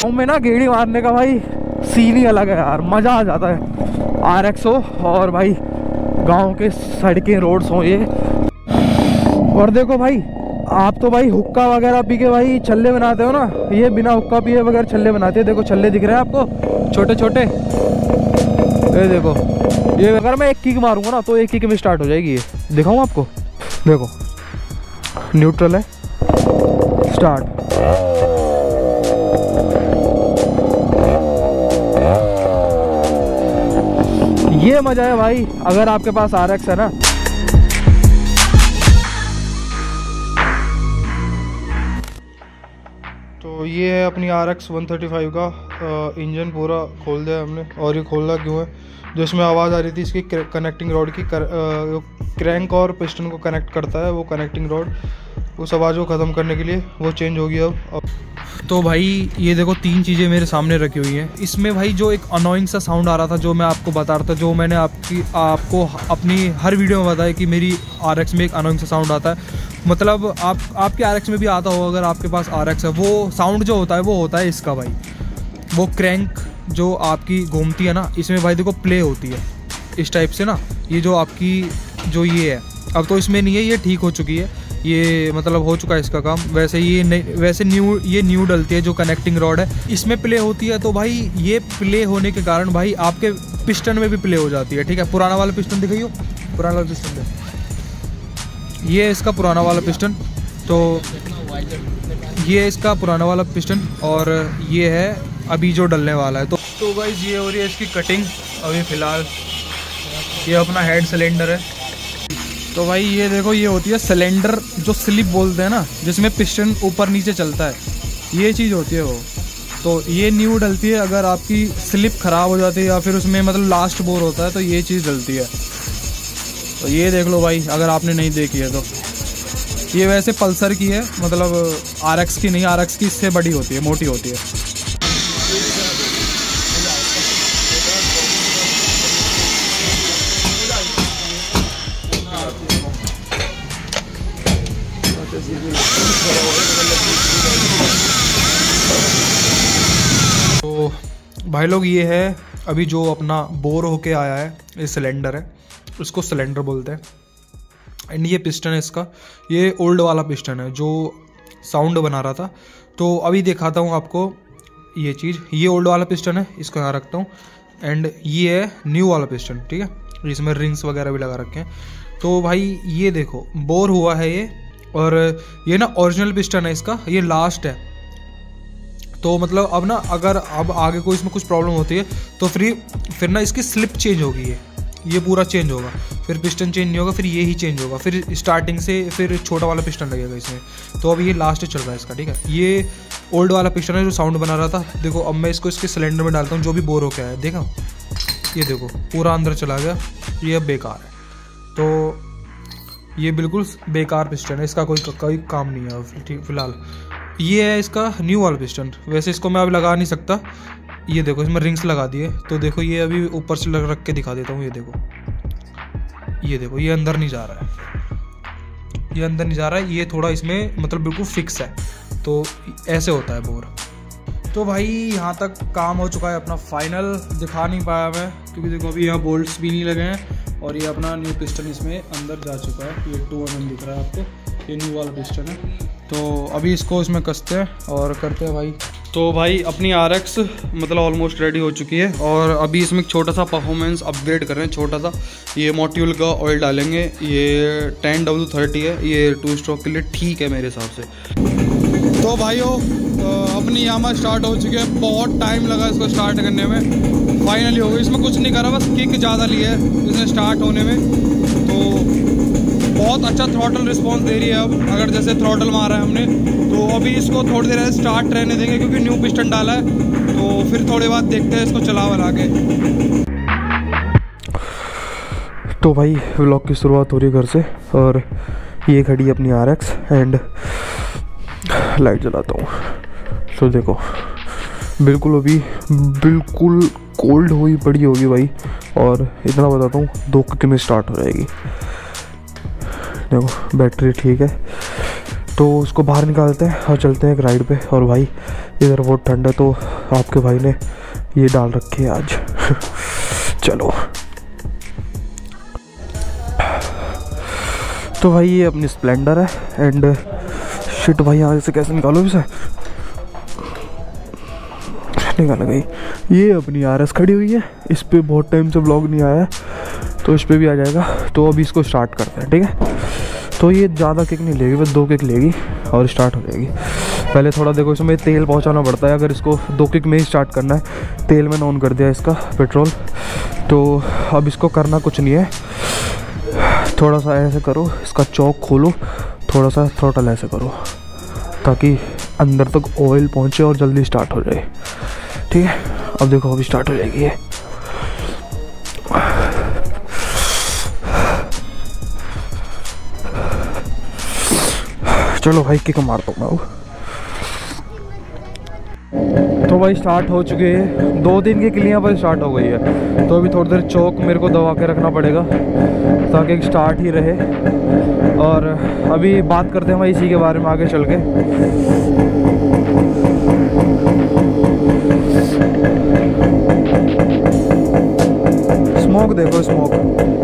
गाँव में ना गेड़ी मारने का भाई सीन ही अलग है यार, मज़ा आ जाता है। RX हो और भाई गांव के सड़कें रोड्स हो ये। और देखो भाई, आप तो भाई हुक्का वगैरह पी के भाई छल्ले बनाते हो ना, ये बिना हुक्का पिए वगैरह छल्ले बनाते हैं। देखो छल्ले दिख रहे हैं आपको छोटे छोटे, ये देखो। ये अगर मैं एक किक मारूंगा ना तो एक किक में स्टार्ट हो जाएगी। ये दिखाऊं आपको, देखो न्यूट्रल है, स्टार्ट। ये मजा है भाई अगर आपके पास RX है ना। तो ये है अपनी RX 135 का इंजन पूरा खोल दिया हमने। और ये खोलना क्यों है, जो इसमें आवाज़ आ रही थी इसकी कनेक्टिंग रॉड की, क्रैंक और पिस्टन को कनेक्ट करता है वो कनेक्टिंग रॉड, उस आवाज़ को ख़त्म करने के लिए वो चेंज होगी अब। तो भाई ये देखो 3 चीज़ें मेरे सामने रखी हुई हैं। इसमें भाई जो एक अनोइंग सा साउंड आ रहा था जो मैं आपको बता रहा था, जो मैंने आपको अपनी हर वीडियो में बताया कि मेरी RX में एक अनोइंग सा साउंड आता है। मतलब आपके RX में भी आता हो अगर आपके पास RX है। वो साउंड जो होता है वो होता है इसका भाई, वो क्रैंक जो आपकी घूमती है ना, इसमें भाई देखो प्ले होती है इस टाइप से ना। ये जो आपकी जो ये है, अब तो इसमें नहीं है, ये ठीक हो चुकी है, ये मतलब हो चुका है इसका काम। वैसे ये न्यू डलती है जो कनेक्टिंग रॉड है, इसमें प्ले होती है। तो भाई ये प्ले होने के कारण भाई आपके पिस्टन में भी प्ले हो जाती है। ठीक है, पुराना वाला पिस्टन दिखाइयो, पुराना वाला पिस्टन है, ये इसका पुराना वाला पिस्टन। तो ये इसका पुराना वाला पिस्टन और ये है अभी जो डलने वाला है। तो गाइस ये हो रही है इसकी कटिंग अभी फ़िलहाल। ये अपना हेड सिलेंडर है। तो भाई ये देखो, ये होती है सिलेंडर जो स्लिप बोलते हैं ना, जिसमें पिस्टन ऊपर नीचे चलता है, ये चीज़ होती है वो। तो ये न्यू डलती है अगर आपकी स्लिप ख़राब हो जाती है या फिर उसमें मतलब लास्ट बोर होता है तो ये चीज़ डलती है। तो ये देख लो भाई अगर आपने नहीं देखी है तो। ये वैसे पल्सर की है, मतलब RX की नहीं, RX की इससे बड़ी होती है, मोटी होती है। तो भाई लोग ये है अभी जो अपना बोर होके आया है, ये सिलेंडर है, इसको सिलेंडर बोलते हैं। एंड ये पिस्टन है इसका, ये ओल्ड वाला पिस्टन है जो साउंड बना रहा था। तो अभी दिखाता हूँ आपको ये चीज़। ये ओल्ड वाला पिस्टन है, इसको यहाँ रखता हूँ। एंड ये है न्यू वाला पिस्टन, ठीक है, इसमें रिंग्स वगैरह भी लगा रखे हैं। तो भाई ये देखो बोर हुआ है ये, और ये ना ओरिजिनल पिस्टन है इसका, ये लास्ट है। तो मतलब अब ना अगर अब आगे कोई इसमें कुछ प्रॉब्लम होती है तो फिर ना इसकी स्लिप चेंज होगी, ये पूरा चेंज होगा, फिर पिस्टन चेंज नहीं होगा, फिर ये ही चेंज होगा, फिर स्टार्टिंग से फिर छोटा वाला पिस्टन लगेगा इसमें। तो अब ये लास्ट चल रहा है इसका, ठीक है। ये ओल्ड वाला पिस्टन है जो साउंड बना रहा था। देखो अब मैं इसको इसके सिलेंडर में डालता हूँ जो भी बोर होकर आया, देखा ये देखो पूरा अंदर चला गया, ये अब बेकार है। तो ये बिल्कुल बेकार पिस्टन है, इसका कोई काम नहीं है ठीक फिलहाल। ये है इसका न्यू वाला पिस्टन, वैसे इसको मैं अब लगा नहीं सकता। ये देखो इसमें रिंग्स लगा दिए, तो देखो ये अभी ऊपर से रख के दिखा देता हूँ। ये देखो ये अंदर नहीं जा रहा है, ये अंदर नहीं जा रहा है, ये थोड़ा इसमें मतलब बिल्कुल फिक्स है। तो ऐसे होता है बोर। तो भाई यहाँ तक काम हो चुका है अपना फाइनल। दिखा नहीं पाया मैं क्योंकि देखो अभी यहाँ बोल्ट्स भी नहीं लगे हैं, और ये अपना न्यू पिस्टन इसमें अंदर जा चुका है। ये 2 mm दिख रहा है आपको, ये न्यू वाला पिस्टन है। तो अभी इसको इसमें कसते हैं और करते हैं भाई। तो भाई अपनी RX मतलब ऑलमोस्ट रेडी हो चुकी है, और अभी इसमें एक छोटा सा परफॉर्मेंस अपग्रेड कर रहे हैं, छोटा सा। ये मॉड्यूल का ऑयल डालेंगे, ये 10W30 है, ये 2 स्ट्रोक के लिए ठीक है मेरे हिसाब से। तो भाइयों अपनी यामा स्टार्ट हो चुकी है, बहुत टाइम लगा इसको स्टार्ट करने में, फाइनली हो गई। इसमें कुछ नहीं करा, बस किक ज़्यादा ली है इसने स्टार्ट होने में। तो बहुत अच्छा थ्रॉटल रिस्पांस दे रही है। अब अगर जैसे थ्रॉटल मारा है हमने, तो अभी इसको थोड़ी देर स्टार्ट रहने देंगे क्योंकि न्यू पिस्टन डाला है। तो फिर थोड़ी बाद देखते हैं इसको चला वाला के। तो भाई व्लॉग की शुरुआत हो रही है घर से, और ये खड़ी है अपनी RX। एंड लाइट जलाता हूँ। तो देखो बिल्कुल अभी बिल्कुल कोल्ड हुई पड़ी होगी भाई, और इतना बताता हूँ 2 किक में स्टार्ट हो जाएगी। देखो बैटरी ठीक है, तो उसको बाहर निकालते हैं और चलते हैं एक राइड पे। और भाई इधर बहुत ठंड है तो आपके भाई ने ये डाल रखी है आज। चलो तो भाई ये अपनी स्प्लेंडर है एंड शिट भाई यहाँ से कैसे निकालो इसे, निकाल गई। ये अपनी RS खड़ी हुई है, इस पर बहुत टाइम से ब्लॉग नहीं आया है तो इस पर भी आ जाएगा। तो अभी इसको स्टार्ट करते हैं, ठीक है। तो ये ज़्यादा किक नहीं लेगी, बस 2 किक लेगी और स्टार्ट हो जाएगी। पहले थोड़ा देखो इसमें तेल पहुंचाना पड़ता है, अगर इसको 2 किक में ही स्टार्ट करना है। तेल मैंने ऑन कर दिया इसका पेट्रोल। तो अब इसको करना कुछ नहीं है, थोड़ा सा ऐसे करो, इसका चौक खोलो, थोड़ा सा थ्रोटल ऐसे करो ताकि अंदर तक ऑयल पहुंचे और जल्दी स्टार्ट हो जाए, ठीक है। अब देखो अभी स्टार्ट हो जाएगी ये। चलो भाई किक मारता हूँ मैं। तो भाई स्टार्ट हो चुके हैं, 2 दिन की क्लियाँ पर स्टार्ट हो गई है। तो अभी थोड़ी देर चौक मेरे को दबा के रखना पड़ेगा ताकि स्टार्ट ही रहे। और अभी बात करते हैं भाई इसी के बारे में आगे चल के। स्मोक देखो, smoke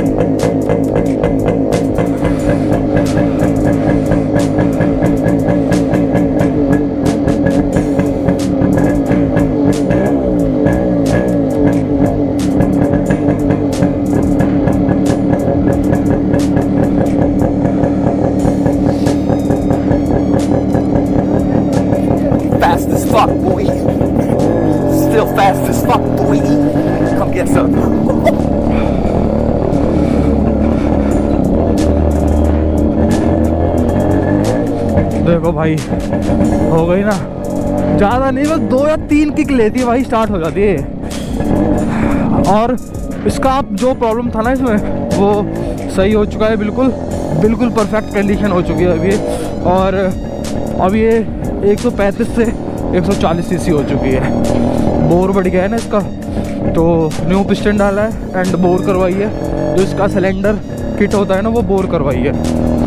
fast as fuck, boy. Still fast as fuck, boy. Come get some. देखो भाई हो गई ना, ज़्यादा नहीं, बस 2 या 3 किक लेती है भाई, स्टार्ट हो जाती है। और इसका जो प्रॉब्लम था ना इसमें वो सही हो चुका है, बिल्कुल बिल्कुल परफेक्ट कंडीशन हो चुकी है अभी। और अब ये 135 से 140 सीसी हो चुकी है। बोर बढ़ गया है ना इसका, तो न्यू पिस्टन डाला है एंड बोर करवाई है। जो इसका सिलेंडर किट होता है ना वो बोर करवाई है।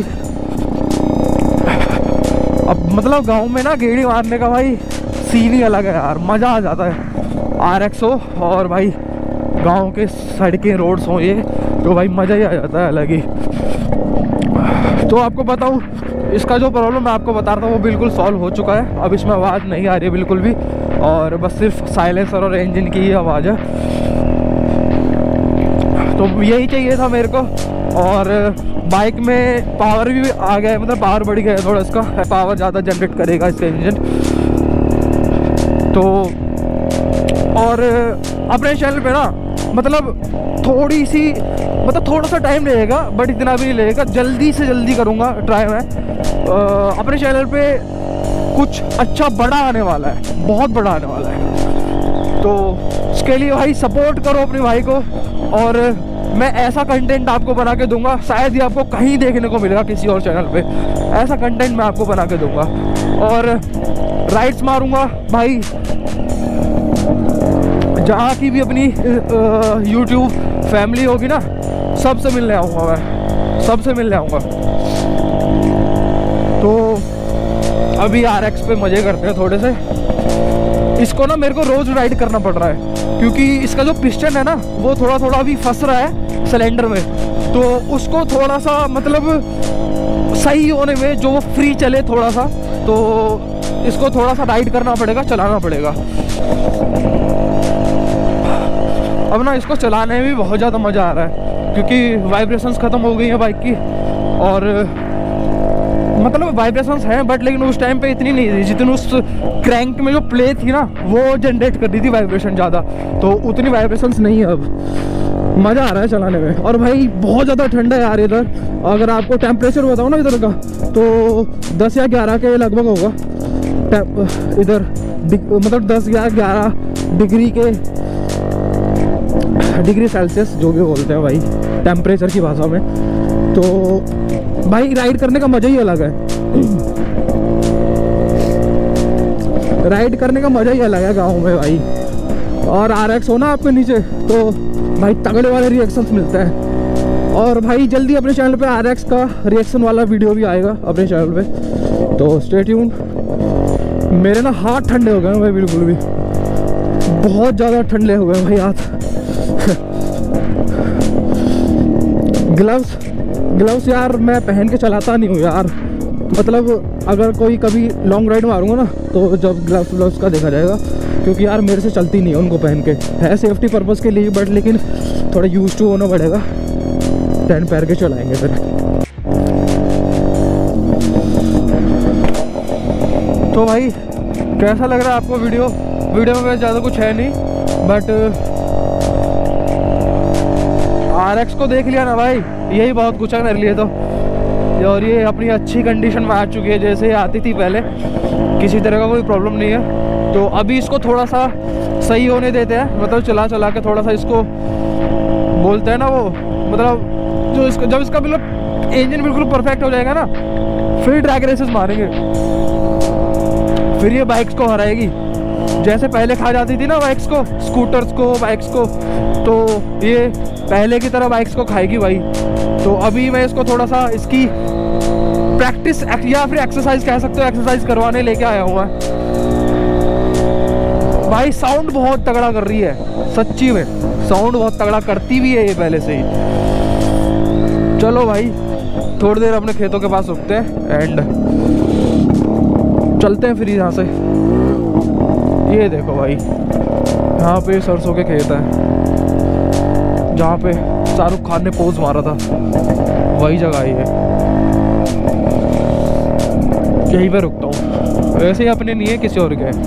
अब मतलब गांव में ना गेड़ी मारने का भाई सीन ही अलग है यार, मज़ा आ जाता है। RX हो और भाई गांव के सड़कें रोड्स हो ये, तो भाई मज़ा ही आ जाता है अलग ही। तो आपको बताऊँ, इसका जो प्रॉब्लम मैं आपको बता रहा था वो बिल्कुल सॉल्व हो चुका है। अब इसमें आवाज़ नहीं आ रही है बिल्कुल भी, और बस सिर्फ साइलेंसर और इंजन की ही आवाज़ है। तो यही चाहिए था मेरे को। और बाइक में पावर भी आ गया है, मतलब पावर बढ़ गया है थोड़ा, इसका पावर ज़्यादा जनरेट करेगा इसका इंजन। तो और अपने चैनल पे ना मतलब थोड़ी सी, मतलब थोड़ा सा टाइम लगेगा बट इतना भी नहीं लगेगा, जल्दी से जल्दी करूँगा ट्राई मैं। अपने चैनल पे कुछ अच्छा बड़ा आने वाला है, बहुत बड़ा आने वाला है। तो उसके लिए भाई सपोर्ट करो अपने भाई को, और मैं ऐसा कंटेंट आपको बना के दूंगा, शायद ही आपको कहीं देखने को मिलेगा किसी और चैनल पे। ऐसा कंटेंट मैं आपको बना के दूंगा और राइड्स मारूंगा भाई, जहाँ की भी अपनी YouTube फैमिली होगी ना, सबसे मिलने आऊँगा मैं, सबसे मिलने आऊँगा। तो अभी RX पे मज़े करते हैं थोड़े से। इसको ना मेरे को रोज़ राइड करना पड़ रहा है क्योंकि इसका जो पिस्टन है ना वो थोड़ा थोड़ा अभी फंस रहा है सिलेंडर में, तो उसको थोड़ा सा मतलब सही होने में, जो वो फ्री चले थोड़ा सा, तो इसको थोड़ा सा राइड करना पड़ेगा, चलाना पड़ेगा। अब ना इसको चलाने में भी बहुत ज़्यादा मज़ा आ रहा है क्योंकि वाइब्रेशंस ख़त्म हो गई हैं बाइक की। और मतलब वाइब्रेशंस हैं बट लेकिन उस टाइम पे इतनी नहीं थी जितनी उस क्रैंक में जो प्ले थी ना वो जनरेट कर दी थी वाइब्रेशन ज़्यादा, तो उतनी वाइब्रेशंस नहीं है अब। मज़ा आ रहा है चलाने में। और भाई बहुत ज़्यादा ठंडा है यार इधर, अगर आपको टेम्परेचर बताऊँ ना इधर का तो 10 या 11 के लगभग होगा इधर, मतलब 10 या 11 डिग्री सेल्सियस जो भी बोलते हैं भाई टेम्परेचर की भाषा में। तो भाई राइड करने का मज़ा ही अलग है, राइड करने का मज़ा ही अलग है गाँव में भाई। और RX हो ना आपके नीचे तो भाई तगड़े वाले रिएक्शंस मिलते हैं। और भाई जल्दी अपने चैनल पे RX का रिएक्शन वाला वीडियो भी आएगा अपने चैनल पे, तो स्टे ट्यून। मेरे ना हाथ ठंडे हो गए हैं भाई, बिल्कुल भी बहुत ज़्यादा ठंडे हो गए भाई हाथ। ग्लव्स यार मैं पहन के चलाता नहीं हूँ यार, मतलब अगर कोई कभी लॉन्ग राइड मारूंगा ना तो जब ग्लव्स का देखा जाएगा, क्योंकि यार मेरे से चलती नहीं है उनको पहन के। है सेफ्टी पर्पज़ के लिए बट लेकिन थोड़ा यूज टू होना पड़ेगा, दैन पैर के चलाएंगे फिर। तो भाई कैसा लग रहा है आपको वीडियो में वैसे ज़्यादा कुछ है नहीं, बट RX को देख लिया ना भाई, यही बहुत कुछ है मेरे लिए तो। और ये अपनी अच्छी कंडीशन में आ चुकी है, जैसे ही आती थी पहले, किसी तरह का कोई प्रॉब्लम नहीं है। तो अभी इसको थोड़ा सा सही होने देते हैं, मतलब चला के थोड़ा सा इसको बोलते हैं ना वो, मतलब जो इसको जब इसका मतलब इंजन बिल्कुल परफेक्ट हो जाएगा ना, फिर ड्रैग रेसेस मारेंगे, फिर ये बाइक्स को हराएगी। जैसे पहले खा जाती थी ना बाइक्स को, स्कूटर्स को, बाइक्स को, तो ये पहले की तरह बाइक्स को खाएगी भाई। तो अभी मैं इसको थोड़ा सा इसकी प्रैक्टिस या फिर एक्सरसाइज कह सकते हो, एक्सरसाइज करवाने लेके आया हुआ है भाई। साउंड बहुत तगड़ा कर रही है, सच्ची में साउंड बहुत तगड़ा करती भी है ये पहले से ही। चलो भाई थोड़ी देर अपने खेतों के पास रुकते हैं एंड चलते हैं फिर यहाँ से। ये देखो भाई, यहाँ पे सरसों के खेत है, जहाँ पे शाहरुख खान ने पोज मारा था, वही जगह ये, यहीं पे रुकता हूँ। वैसे ही अपने नहीं है, किसी और के।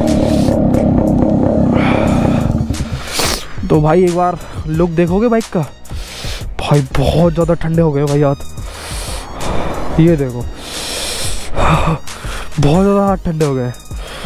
तो भाई एक बार लुक देखोगे बाइक का, भाई बहुत ज़्यादा ठंडे हो गए भाई हाथ, ये देखो बहुत ज़्यादा हाथ ठंडे हो गए।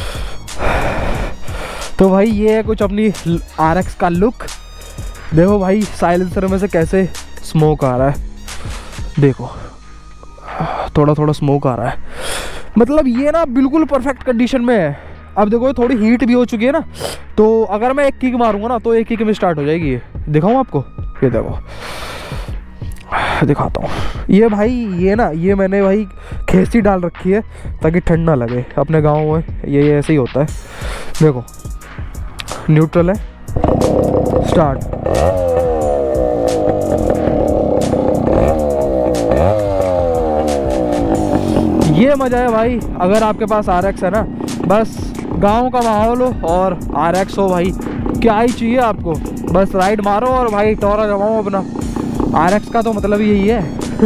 तो भाई ये है कुछ अपनी RX का लुक। देखो भाई साइलेंसर में से कैसे स्मोक आ रहा है, देखो थोड़ा थोड़ा स्मोक आ रहा है, मतलब ये ना बिल्कुल परफेक्ट कंडीशन में है। अब देखो थोड़ी हीट भी हो चुकी है ना, तो अगर मैं एक किक मारूंगा ना तो एक किक में स्टार्ट हो जाएगी। ये दिखाऊं आपको, ये देखो दिखाता हूँ। ये भाई ये ना, ये मैंने भाई खेसी डाल रखी है ताकि ठंड ना लगे। अपने गाँव में ये ऐसे ही होता है। देखो न्यूट्रल है, स्टार्ट। ये मजा है भाई अगर आपके पास RX है ना, बस गांव का माहौल हो और RX हो भाई, क्या ही चाहिए आपको। बस राइड मारो और भाई टोरा जमाओ अपना। RX का तो मतलब यही है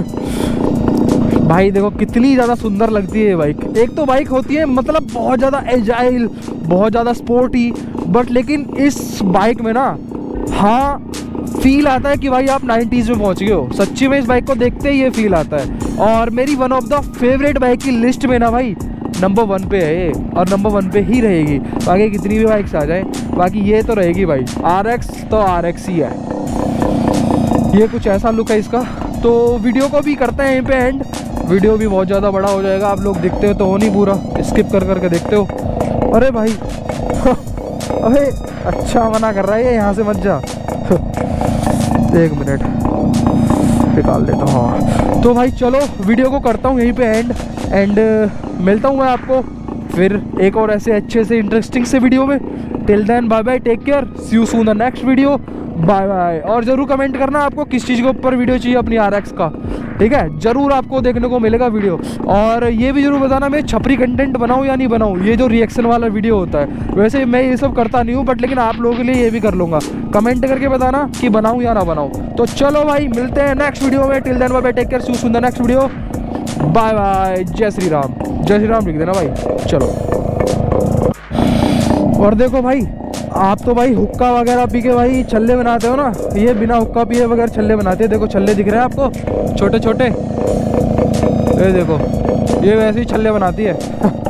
भाई। देखो कितनी ज़्यादा सुंदर लगती है ये बाइक। एक तो बाइक होती है मतलब बहुत ज़्यादा एजाइल, बहुत ज़्यादा स्पोर्टी, बट लेकिन इस बाइक में ना हाँ फील आता है कि भाई आप 90s में पहुंच गए हो। सच्ची में इस बाइक को देखते ही ये फील आता है। और मेरी one of the favourite bike की लिस्ट में ना भाई नंबर 1 पे है ये, और नंबर 1 पे ही रहेगी। बाकी कितनी भी बाइक्स आ जाए, बाकी ये तो रहेगी भाई। RX तो RX ही है। ये कुछ ऐसा लुक है इसका। तो वीडियो को भी करते हैं यहीं पे एंड। वीडियो भी बहुत ज़्यादा बड़ा हो जाएगा, आप लोग देखते हो तो हो नहीं, पूरा स्किप कर करके देखते हो। अरे भाई अरे अच्छा मना कर रहा है ये, यहाँ से मत जा। एक मिनट निकाल देता हूँ। हाँ तो भाई चलो वीडियो को करता हूँ यहीं पे एंड मिलता हूँ मैं आपको फिर एक और ऐसे अच्छे से इंटरेस्टिंग से वीडियो में। Till then bye bye, take care, see you soon the next video, bye bye. और ज़रूर कमेंट करना आपको किस चीज़ के ऊपर वीडियो चाहिए अपनी RX का, ठीक है। ज़रूर आपको देखने को मिलेगा वीडियो। और ये भी ज़रूर बताना मैं छपरी कंटेंट बनाऊँ या नहीं बनाऊँ, ये जो रिएक्शन वाला वीडियो होता है। वैसे मैं ये सब करता नहीं हूँ, बट लेकिन आप लोगों के लिए ये भी कर लूँगा। कमेंट करके बताना कि बनाऊँ या ना बनाऊँ। तो चलो भाई मिलते हैं नेक्स्ट वीडियो में। Till then bye bye, take care, see you soon the next video, bye bye. जय श्री राम, जय श्री राम लिख देना भाई। चलो। और देखो भाई आप तो भाई हुक्का वगैरह पी के भाई छल्ले बनाते हो ना, ये बिना हुक्का पिए वगैरह छल्ले बनाते हैं। देखो छल्ले दिख रहे हैं आपको छोटे छोटे, ये देखो ये वैसे ही छल्ले बनाती है।